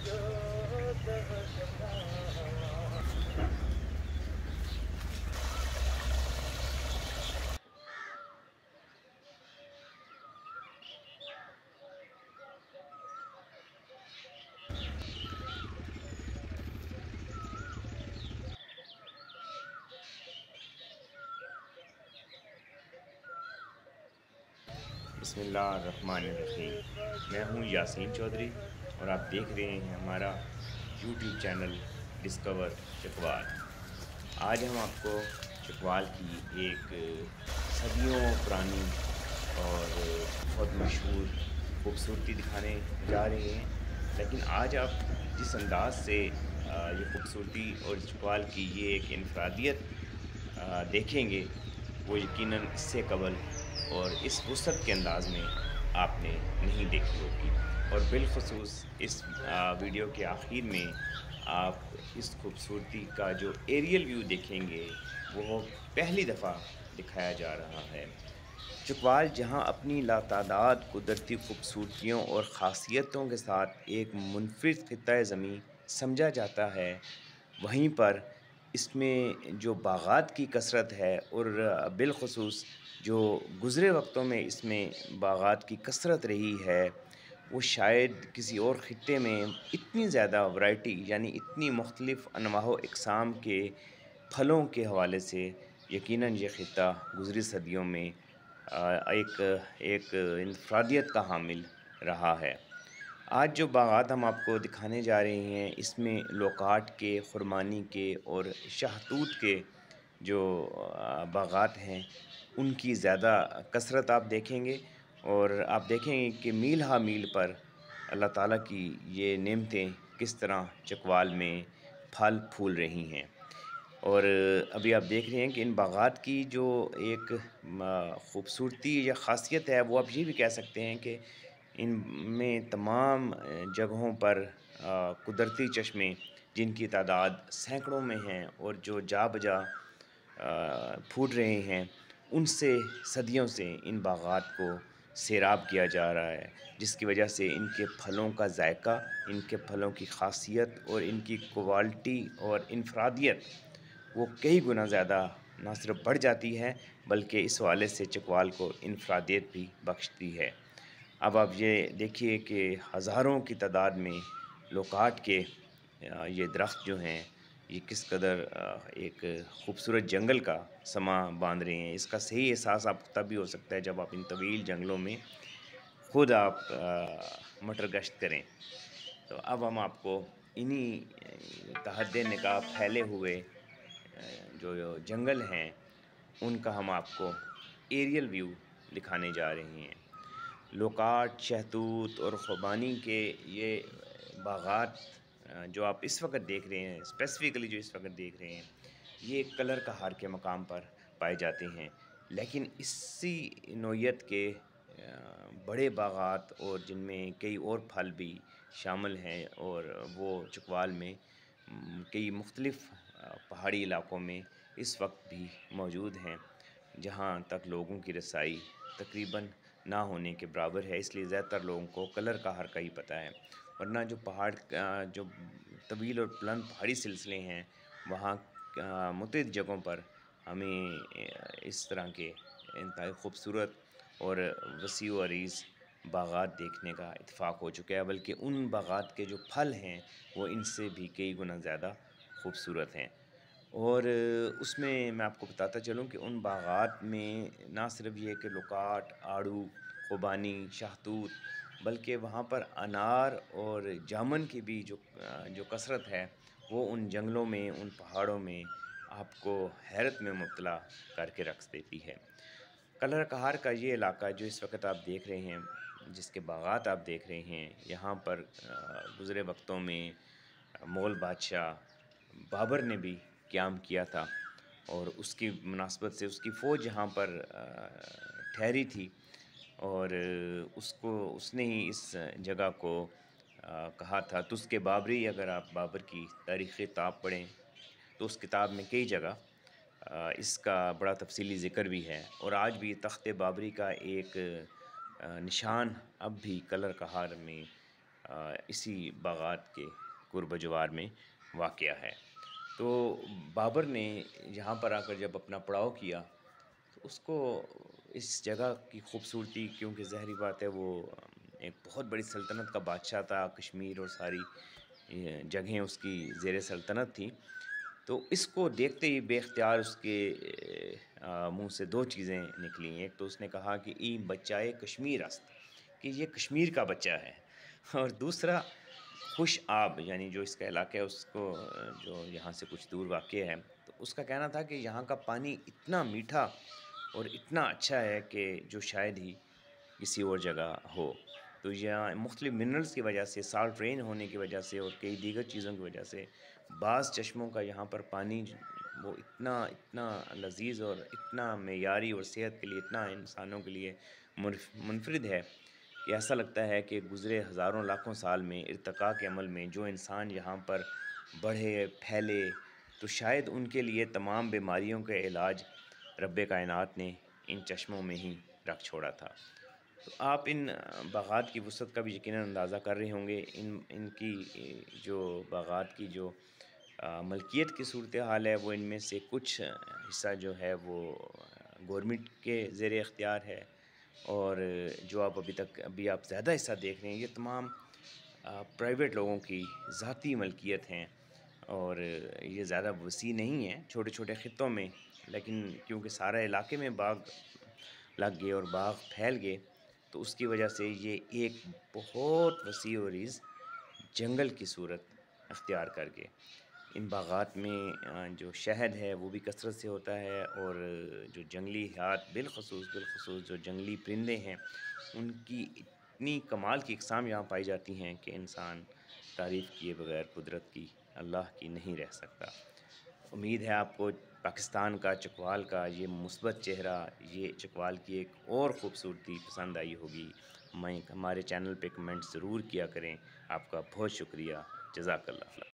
بسم اللہ الرحمن الرحیم۔ میں ہوں یاسین چودھری اور آپ دیکھ رہے ہیں ہمارا یوٹیوب چینل ڈسکور چکوال۔ آج ہم آپ کو چکوال کی ایک صدیوں پرانی اور بہت مشہور خوبصورتی دکھانے جا رہے ہیں، لیکن آج آپ جس انداز سے یہ خوبصورتی اور چکوال کی یہ ایک انفرادیت دیکھیں گے وہ یقیناً اس سے قبل اور اس وسعت کے انداز میں آپ نے نہیں دیکھی ہوگی، اور بالخصوص اس ویڈیو کے آخر میں آپ اس خوبصورتی کا جو ایریل ویو دیکھیں گے وہ پہلی دفعہ دکھایا جا رہا ہے۔ چکوال جہاں اپنی لاتعداد قدرتی خوبصورتیوں اور خاصیتوں کے ساتھ ایک منفرد خطہ زمیں سمجھا جاتا ہے، وہیں پر اس میں جو باغات کی کثرت ہے اور بالخصوص جو گزرے وقتوں میں اس میں باغات کی کثرت رہی ہے، وہ شاید کسی اور خطے میں اتنی زیادہ ورائٹی یعنی اتنی مختلف انواع و اقسام کے پھلوں کے حوالے سے یقیناً یہ خطہ گزری صدیوں میں ایک انفرادیت کا حامل رہا ہے۔ آج جو باغات ہم آپ کو دکھانے جا رہے ہیں اس میں لوکاٹ کے، خرمانی کے اور شہتوت کے جو باغات ہیں ان کی زیادہ کثرت آپ دیکھیں گے، اور آپ دیکھیں گے کہ میل ہا میل پر اللہ تعالیٰ کی یہ نعمتیں کس طرح چکوال میں پھل پھول رہی ہیں۔ اور ابھی آپ دیکھ رہے ہیں کہ ان باغات کی جو ایک خوبصورتی یا خاصیت ہے وہ آپ یہ بھی کہہ سکتے ہیں کہ ان میں تمام جگہوں پر قدرتی چشمے جن کی تعداد سینکڑوں میں ہیں اور جو جا بجا پھوٹ رہے ہیں، ان سے صدیوں سے ان باغات کو سیراب کیا جا رہا ہے، جس کی وجہ سے ان کے پھلوں کا ذائقہ، ان کے پھلوں کی خاصیت اور ان کی کوالٹی اور انفرادیت وہ کئی گنا زیادہ نہ صرف بڑھ جاتی ہے بلکہ اس حوالے سے چکوال کو انفرادیت بھی بخشتی ہے۔ اب آپ یہ دیکھیے کہ ہزاروں کی تعداد میں لوکاٹ کے یہ درخت جو ہیں یہ کس قدر ایک خوبصورت جنگل کا سماں باندھ رہے ہیں۔ اس کا صحیح احساس آپ کو تب بھی ہو سکتا ہے جب آپ ان طویل جنگلوں میں خود آپ مٹر گشت کریں۔ تو اب ہم آپ کو انہی تحت نکاح پھیلے ہوئے جو جنگل ہیں ان کا ہم آپ کو ایریل ویو دکھانے جا رہے ہیں۔ لوکاٹ، شہتوت اور خوبانی کے یہ باغات جو آپ اس وقت دیکھ رہے ہیں، اسپیسیفکلی جو اس وقت دیکھ رہے ہیں، یہ کلر کہار کے مقام پر پائے جاتے ہیں، لیکن اسی نوعیت کے بڑے باغات اور جن میں کئی اور پھل بھی شامل ہیں، اور وہ چکوال میں کئی مختلف پہاڑی علاقوں میں اس وقت بھی موجود ہیں، جہاں تک لوگوں کی رسائی تقریباً نہ ہونے کے برابر ہے۔ اس لیے زیادہ تر لوگوں کو کلر کہار کا ہی پتہ ہے، ورنہ جو پہاڑ جو طویل اور بلند پہاڑی سلسلے ہیں وہاں متعدد جگہوں پر ہمیں اس طرح کے انتہائی خوبصورت اور وسیع و عریض باغات دیکھنے کا اتفاق ہو چکا ہے، بلکہ ان باغات کے جو پھل ہیں وہ ان سے بھی کئی گنا زیادہ خوبصورت ہیں۔ اور اس میں میں آپ کو بتاتا چلوں کہ ان باغات میں نہ صرف یہ کہ لوکاٹ، آڑو، خوبانی، شہتوت، بلکہ وہاں پر انار اور جامن کی بھی جو کثرت ہے وہ ان جنگلوں میں، ان پہاڑوں میں آپ کو حیرت میں مبتلا کر کے رکھ دیتی ہے۔ کلر کہار کا یہ علاقہ جو اس وقت آپ دیکھ رہے ہیں، جس کے باغات آپ دیکھ رہے ہیں، یہاں پر گزرے وقتوں میں مغل بادشاہ بابر نے بھی قیام کیا تھا، اور اس کی مناسبت سے اس کی فوج یہاں پر ٹھہری تھی، اور اس نے ہی اس جگہ کو کہا تھا تُس بابری۔ اگر آپ بابر کی تاریخی کتاب پڑھیں تو اس کتاب میں کئی جگہ اس کا بڑا تفصیلی ذکر بھی ہے، اور آج بھی تخت بابری کا ایک نشان اب بھی کلر کہار میں اسی باغات کے قرب و جوار میں واقع ہے۔ تو بابر نے یہاں پر آ کر جب اپنا پڑاؤ کیا تو اس کو اس جگہ کی خوبصورتی، کیونکہ ظاہری بات ہے وہ ایک بہت بڑی سلطنت کا بادشاہ تھا، کشمیر اور ساری جگہیں اس کی زیر سلطنت تھیں، تو اس کو دیکھتے ہی بے اختیار اس کے منہ سے دو چیزیں نکلیں۔ ایک تو اس نے کہا کہ ای بچائے کشمیر است، کہ یہ کشمیر کا بچہ ہے، اور دوسرا خوش آب، یعنی جو اس کا علاقہ ہے اس کو جو یہاں سے کچھ دور واقع ہے، تو اس کا کہنا تھا کہ یہاں کا پانی اتنا میٹھا اور اتنا اچھا ہے کہ جو شاید ہی کسی اور جگہ ہو۔ تو یہاں مختلف منرلز کی وجہ سے، سالٹ رین ہونے کی وجہ سے اور کئی دیگر چیزوں کی وجہ سے بعض چشموں کا یہاں پر پانی وہ اتنا لذیذ اور اتنا معیاری اور صحت کے لیے اتنا انسانوں کے لیے منفرد ہے کہ ایسا لگتا ہے کہ گزرے ہزاروں لاکھوں سال میں ارتقاء کے عمل میں جو انسان یہاں پر بڑھے پھیلے، تو شاید ان کے لیے تمام بیماریوں کا علاج رب کائنات نے ان چشموں میں ہی رکھ چھوڑا تھا۔ تو آپ ان باغات کی وسعت کا بھی یقیناً اندازہ کر رہے ہوں گے۔ ان کی جو باغات کی جو ملکیت کی صورتحال ہے، وہ ان میں سے کچھ حصہ جو ہے وہ گورنمنٹ کے زیر اختیار ہے، اور جو ابھی آپ زیادہ حصہ دیکھ رہے ہیں یہ تمام پرائیویٹ لوگوں کی ذاتی ملکیت ہیں، اور یہ زیادہ وسیع نہیں ہیں، چھوٹے چھوٹے خطوں میں، لیکن کیونکہ سارے علاقے میں باغ لگ گئے اور باغ پھیل گئے، تو اس کی وجہ سے یہ ایک بہت وسیع و عریض جنگل کی صورت اختیار کر گئے۔ ان باغات میں جو شہد ہے وہ بھی کثرت سے ہوتا ہے، اور جو جنگلی حیات بالخصوص جو جنگلی پرندے ہیں ان کی اتنی کمال کی اقسام یہاں پائی جاتی ہیں کہ انسان تعریف کیے بغیر قدرت کی، اللہ کی نہیں رہ سکتا۔ امید ہے آپ کو پاکستان کا، چکوال کا یہ مثبت چہرہ، یہ چکوال کی ایک اور خوبصورتی پسند آئی ہوگی۔ ہمارے چینل پہ کمنٹ ضرور کیا کریں۔ آپ کا بہت شکریہ، جزاک اللہ خیر۔